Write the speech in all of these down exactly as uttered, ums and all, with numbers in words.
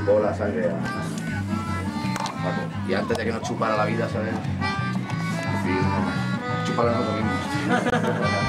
chupó la sangre a, a Paco. Y antes de que nos chupara la vida, ¿sabes? Decidimos chuparla nosotros mismos.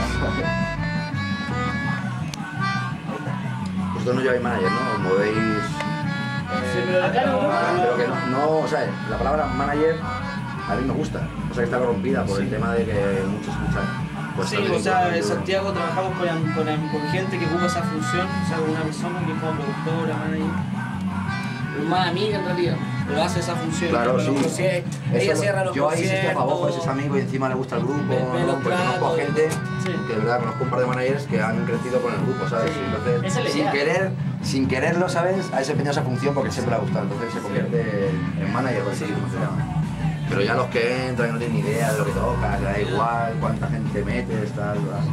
Vosotros no lleváis manager, ¿no? Os movéis... Sí, pero acá no. Pero que no, no, o sea, la palabra manager a mí me gusta. O sea, que está corrompida por sí. el tema de que muchos escuchan. Pues sí, o sea, en Santiago trabajamos con, con, con gente que ocupa esa función, o sea, con una persona que es como productora, manager, más amiga en realidad, pero hace esa función. Claro, sí. Los ella Eso, cierra los yo ahí sí estoy a favor, conciertos, ese amigo y encima le gusta el grupo, ve, ve ¿no? Porque conozco a gente sí. que de verdad conozco un par de managers que han crecido con el grupo, ¿sabes? Sí. Entonces, sin querer, sin quererlo, ¿sabes? Ha desempeñado esa función porque siempre le ha gustado, entonces se convierte en manager, o así como se llama. Pero ya los que entran no tienen ni idea de lo que toca, da igual cuánta gente metes, tal, tal.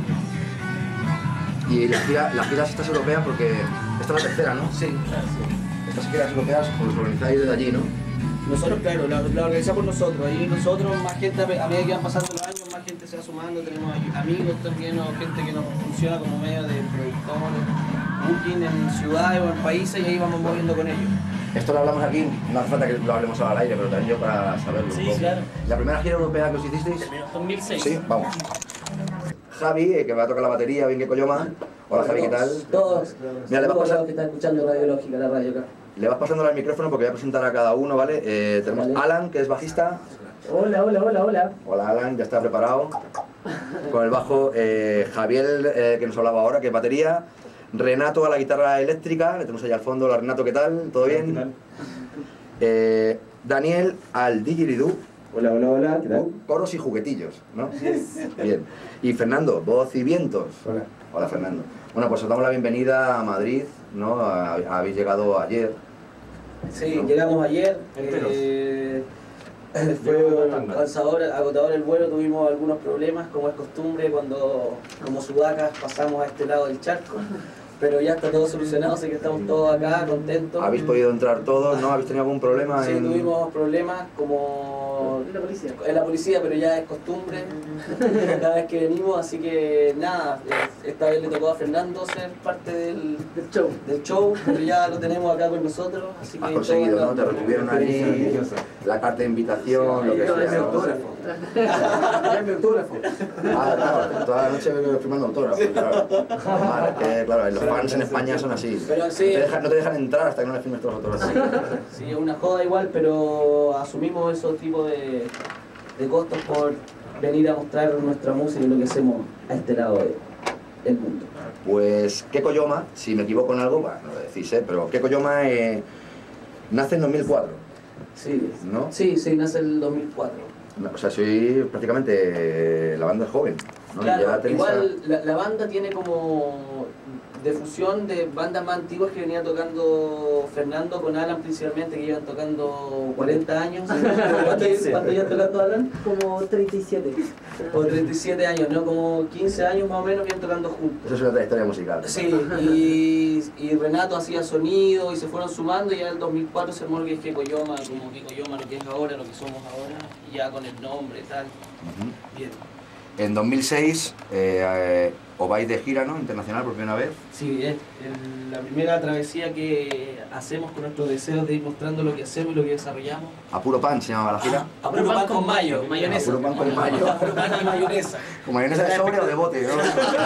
Y las giras, las giras estas europeas, porque esta es la tercera, ¿no? Sí, claro, sí. Estas giras europeas os organizáis desde allí, ¿no? Nosotros, claro, la, la organizamos nosotros. Ahí nosotros, más gente, a medida que van pasando los años, más gente se va sumando. Tenemos amigos también, o gente que nos funciona como medio de productores, booking en ciudades o en países, y ahí vamos moviendo con ellos. Esto lo hablamos aquí, no hace falta que lo hablemos al aire, pero también yo para saberlo. Sí, claro. ¿La primera gira europea que os hicisteis? dos mil seis. Sí, vamos. Javi, eh, que va a tocar la batería, bien que Coyoma. Hola Javi, ¿qué tal? Todos. Mira, le vas pasando, que está escuchando Radio Lógica, la radio acá. Le vas pasando el micrófono porque voy a presentar a cada uno, ¿vale? Eh, tenemos Vale. Alan, que es bajista. Hola, hola, hola, hola. Hola Alan, ya está preparado. Con el bajo, eh, Javier, eh, que nos hablaba ahora, que es batería. Renato a la guitarra eléctrica, le tenemos allá al fondo. Hola Renato, ¿qué tal? ¿Todo bien? ¿Qué tal? Eh, Daniel al didgeridoo. Hola, hola, hola, ¿qué tal? Coros y juguetillos, ¿no? Bien. Y Fernando, voz y vientos. Hola. Hola Fernando. Bueno, pues os damos la bienvenida a Madrid, ¿no? A- habéis llegado ayer. Sí, llegamos ayer. Eh, fue cansador, agotador el vuelo, tuvimos algunos problemas, como es costumbre, cuando como sudacas pasamos a este lado del charco. Pero ya está todo solucionado, así que estamos todos acá, contentos. ¿Habéis podido entrar todos? ¿No? ¿Habéis tenido algún problema? Sí, en... tuvimos problemas como En la policía. en la policía, pero ya es costumbre cada vez que venimos, así que nada, eh, esta vez le tocó a Fernando ser parte del, Del show. del show, pero ya lo tenemos acá con nosotros, así que Has conseguido, todo ¿no? Te andando. retuvieron ahí, la carta de invitación, lo que todo sea, ese ¿no? autógrafo. Dame autógrafo. Ah, claro, toda la noche vengo firmando autógrafos, claro. Normal, es que, claro, los fans en España son así. Pero sí. No te dejan, no te dejan entrar hasta que no les firmes todos los autógrafos. Sí, es una joda igual, pero asumimos esos tipos de, de costos por venir a mostrar nuestra música y lo que hacemos a este lado de- del mundo. Pues Keko Yoma, si me equivoco en algo, bueno, no lo decís, ¿eh? Pero Keko Yoma eh, nace en dos mil cuatro, Sí, ¿no? sí, sí, nace el dos mil cuatro. O sea, soy prácticamente eh, la banda es joven, ¿no? Claro, Ya tenéis igual la, la banda tiene como de fusión de bandas más antiguas que venía tocando Fernando con Alan principalmente, que llevan tocando cuarenta años. ¿Cuánto, cuánto llevan tocando Alan? Como treinta y siete. O treinta y siete años, ¿no? Como quince años más o menos vienen tocando juntos. Eso es una trayectoria musical. Sí, y, y Renato hacía sonido y se fueron sumando y ya en el dos mil cuatro se armó lo que es Keko Yoma, como Keko Yoma, lo que es ahora, lo que somos ahora, y ya con el nombre y tal. Ujú. Bien. En dos mil seis eh, eh, os vais de gira, ¿no? Internacional por primera vez. Sí, es el- la primera travesía que hacemos con nuestros deseos de ir mostrando lo que hacemos y lo que desarrollamos. A puro pan se llamaba la gira. A puro pan con mayo, mayonesa. A puro pan con mayo. A puro pan y mayonesa. ¿Con mayonesa de sobre o de bote? ¿No?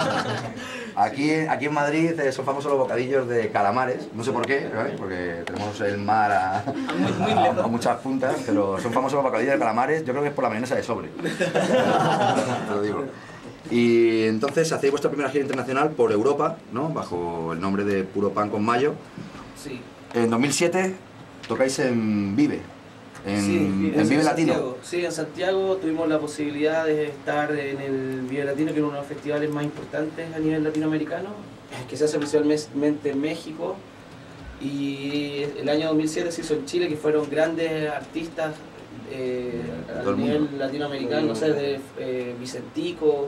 Aquí, aquí en Madrid eh, son famosos los bocadillos de calamares, no sé por qué, ¿vale? Porque tenemos el mar a, Muy, muy a- lejos. a muchas puntas, pero son famosos los bocadillos de calamares, yo creo que es por la mayonesa de sobre. Te lo digo. Y entonces hacéis vuestra primera gira internacional por Europa, ¿no? Bajo el nombre de Puro Pan con Mayo. Sí. En dos mil siete tocáis en Vive, en, Sí, en Vive Latino. Santiago. Sí, en Santiago tuvimos la posibilidad de estar en el Vive Latino, que es uno de los festivales más importantes a nivel latinoamericano, que se hace principalmente en México. Y el año dos mil siete se hizo en Chile, que fueron grandes artistas eh, Todo a el nivel mundo. latinoamericano, no sé, de eh, Vicentico,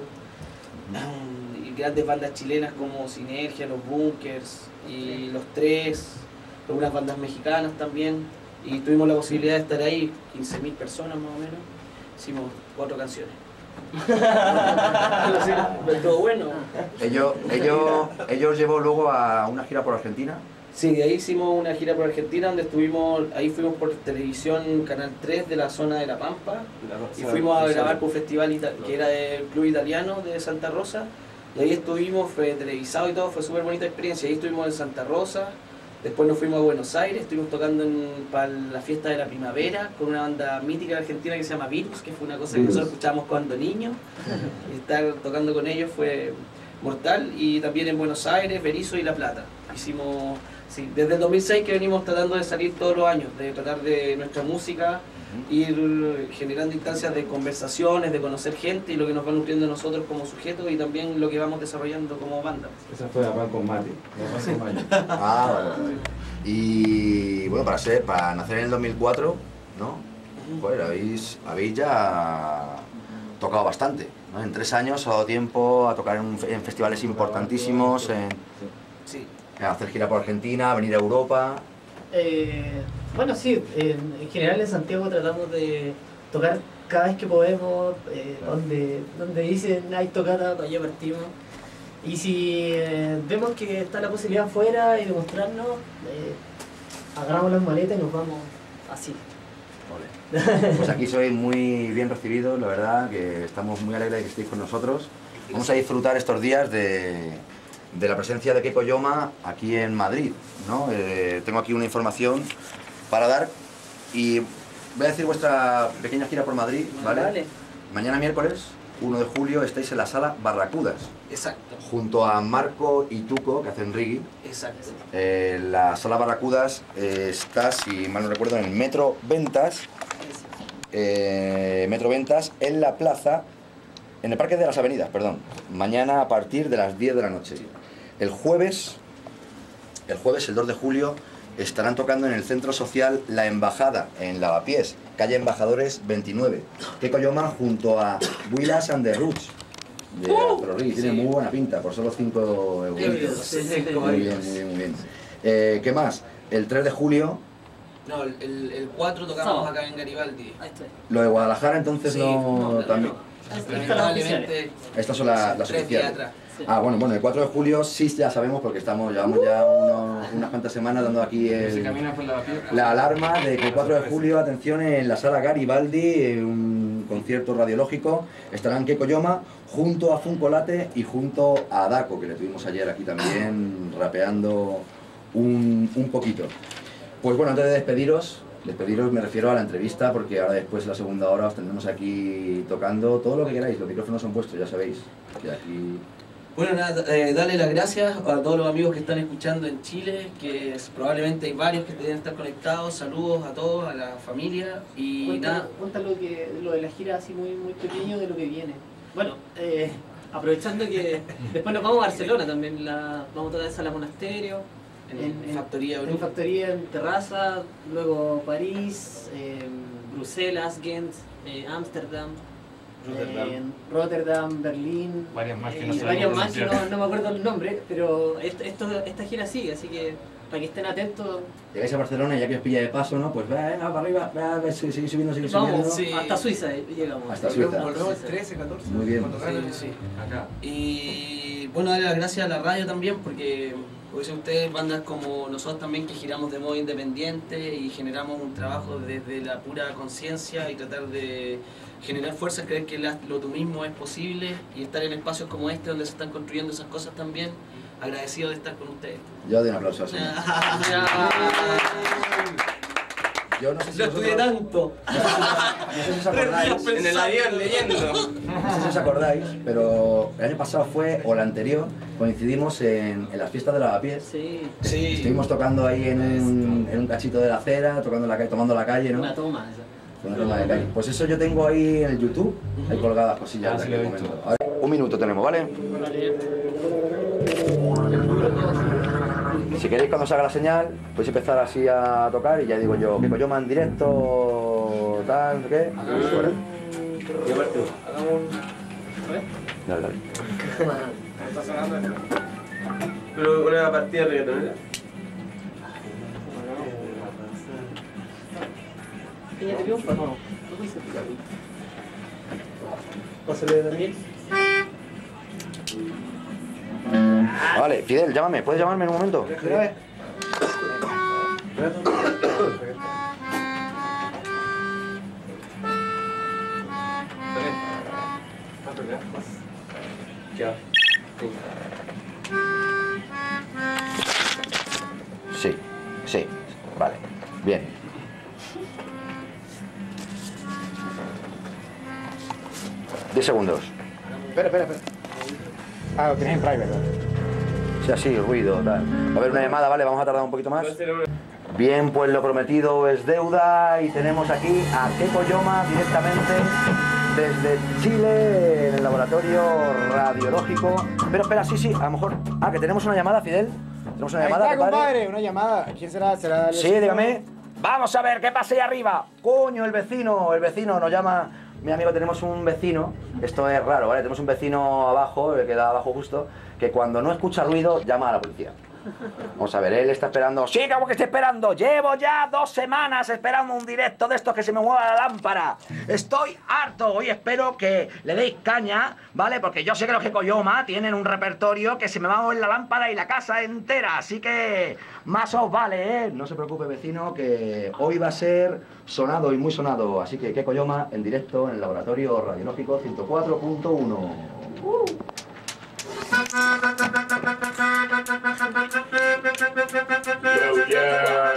y grandes bandas chilenas como Sinergia, Los Bunkers y Los Tres, algunas bandas mexicanas también. Y tuvimos la posibilidad de estar ahí, quince mil personas más o menos. Hicimos cuatro canciones. Pero estuvo bueno. Ellos, ellos, ellos llevó luego a una gira por Argentina. Sí, de ahí hicimos una gira por Argentina donde estuvimos, ahí fuimos por televisión Canal tres de la zona de La Pampa y fuimos a grabar por un festival ita- que era del Club Italiano de Santa Rosa y ahí estuvimos, fue televisado y todo, fue súper bonita experiencia. Ahí estuvimos en Santa Rosa, después nos fuimos a Buenos Aires, estuvimos tocando en, para la fiesta de la primavera con una banda mítica de Argentina que se llama Virus, que fue una cosa que nosotros escuchábamos cuando niños y estar tocando con ellos fue mortal. Y también en Buenos Aires, Berizo y La Plata. Hicimos, sí, desde el dos mil seis que venimos tratando de salir todos los años, de tratar de nuestra música, ir generando instancias de conversaciones, de conocer gente y lo que nos va nutriendo a nosotros como sujetos y también lo que vamos desarrollando como banda. Esa fue la pan con mate. La pan con mayo. Ah, vale, vale. Y bueno, para ser, para nacer en el dos mil cuatro, ¿no? Pues habéis, habéis ya tocado bastante, ¿no? En tres años ha dado tiempo a tocar en, en festivales importantísimos, en, Sí. en hacer gira por Argentina, venir a Europa. Eh, bueno, sí, en, en general en Santiago tratamos de tocar cada vez que podemos, eh, donde, donde dicen hay tocata, para allá partimos. Y si eh, vemos que está la posibilidad afuera y demostrarnos, eh, agarramos las maletas y nos vamos así. Pues aquí sois muy bien recibidos, la verdad, que estamos muy alegres de que estéis con nosotros. Vamos a disfrutar estos días de, de la presencia de Keiko Yoma aquí en Madrid, ¿no? Eh, tengo aquí una información para dar y voy a decir vuestra pequeña gira por Madrid, ¿vale? Vale. Mañana miércoles, uno de julio, estáis en la sala Barracudas, Exacto, junto a Marco y Tuco, que hacen reggae. exacto. Eh, la sala Barracudas eh, está, si mal no recuerdo, en el Metro Ventas, eh, Metro Ventas, en la plaza, en el Parque de las Avenidas, perdón. Mañana a partir de las diez de la noche. El jueves, el jueves, el dos de julio, estarán tocando en el Centro Social La Embajada, en Lavapiés, calle Embajadores veintinueve. Keiko Yoma junto a Willas and the Roots. De Afro Reggae. Tiene sí. muy buena pinta, por solo cinco euros. Sí, sí, sí. Muy bien, muy bien, muy bien. Eh, ¿Qué más? El tres de julio, No, el, el, el cuatro tocamos Sábado. acá en Garibaldi. Ahí estoy. lo de Guadalajara, entonces Sí, no, no, también. Lamentablemente, Estas son la- las tres días oficiales. atrás. Sí. Ah, bueno, bueno, el cuatro de julio sí ya sabemos porque estamos, llevamos ya unos- unas cuantas semanas dando aquí el, la alarma de que el cuatro de julio, atención, en la sala Garibaldi, eh, un concierto radiológico, estarán Keiko Yoma junto a Funcolate y junto a Daco, que le tuvimos ayer aquí también rapeando un, un poquito. Pues bueno, antes de despediros, despediros me refiero a la entrevista porque ahora después de la segunda hora os tendremos aquí tocando todo lo que queráis, los micrófonos son vuestros, ya sabéis, que aquí... Bueno, nada, eh, darle las gracias a todos los amigos que están escuchando en Chile, que es- probablemente hay varios que deben estar conectados. Saludos a todos, a la familia y Cuéntalo, nada. cuéntalo que, lo de la gira así muy, muy pequeño de lo que viene. Bueno, eh, aprovechando que después nos vamos a Barcelona también, la, vamos a tocar en Sala Monasterio, En, Factoría en Europa. Factoría, en Terraza, luego París, eh, Bruselas, Ghent, eh, Ámsterdam, Rotterdam. eh, Rotterdam, Berlín, Varias más que eh, no y sabemos varios más que pronunciar. no, no me acuerdo el nombre, pero esto, esto- esta gira sigue, así que para que estén atentos, Llegáis a Barcelona y ya que os pilla de paso, ¿no? Pues venga, para arriba, venga, ve, sigue, sigue subiendo, sigue subiendo. vamos, sí. hasta Suiza eh, llegamos. Hasta Suiza. Volvemos el trece, catorce. Muy bien. cuando ganen Sí, sí. Acá. Y bueno, darle las gracias a la radio también, porque como dicen ustedes, bandas como nosotros también que giramos de modo independiente y generamos un trabajo desde la pura conciencia y tratar de generar fuerza, creer que la- lo tú mismo es posible y estar en espacios como este donde se están construyendo esas cosas también. Agradecido de estar con ustedes. Yo doy un aplauso al señor. Yo no sé si Lo estudié vosotros- tanto. No sé si os acordáis, En el avión leyendo. no sé si os acordáis, pero el año pasado fue, o el anterior, coincidimos en, en las fiestas de Lavapiés. Sí, Sí. Estuvimos tocando ahí en un, en un cachito de la acera, tocando la calle, tomando la calle, ¿no? una toma esa. Una toma de calle. Pues eso yo tengo ahí en el YouTube, hay colgadas cosillas Ah, de sí lo aquel he visto. momento. A ver, un minuto tenemos, ¿vale? Si queréis cuando se haga la señal, podéis empezar así a tocar y ya digo yo, Keiko Yoma en directo, tal, no sé qué. Bueno. Dale, dale. Pero una partida reggaetonera. Ella te triunfa, no. No puede ser. Pásale de Daniel. Vale, Fidel, llámame, ¿puedes llamarme en un momento? Sí, sí, vale, bien. diez segundos. Espera, espera, espera. Ah, lo tenéis en private, ¿verdad? Sí, así, ruido, tal. Va a haber una llamada, ¿vale? Vamos a tardar un poquito más. Bien, pues lo prometido es deuda y tenemos aquí a Keiko Yoma directamente desde Chile, en el laboratorio radiológico. Pero espera, sí, sí, a lo mejor... Ah, que tenemos una llamada, Fidel. Tenemos una Ahí llamada, está, compadre. compadre, una llamada. ¿Quién será? ¿Será el Sí, vecino? dígame. Vamos a ver, ¿qué pasa ahí arriba? Coño, el vecino, el vecino nos llama... Mi amigo, tenemos un vecino, esto es raro, ¿vale? Tenemos un vecino abajo, el que da abajo justo, que cuando no escucha ruido llama a la policía. Vamos a ver, él está esperando... Sí, como que estoy esperando. Llevo ya dos semanas esperando un directo de estos que se me mueva la lámpara. Estoy harto. Hoy espero que le deis caña, ¿vale? Porque yo sé que los Kekoyoma tienen un repertorio que se me va a mover la lámpara y la casa entera. Así que más os vale, ¿eh? No se preocupe, vecino, que hoy va a ser sonado y muy sonado. Así que Kekoyoma en directo en el laboratorio radiológico ciento cuatro punto uno. Uh. Yo, yeah.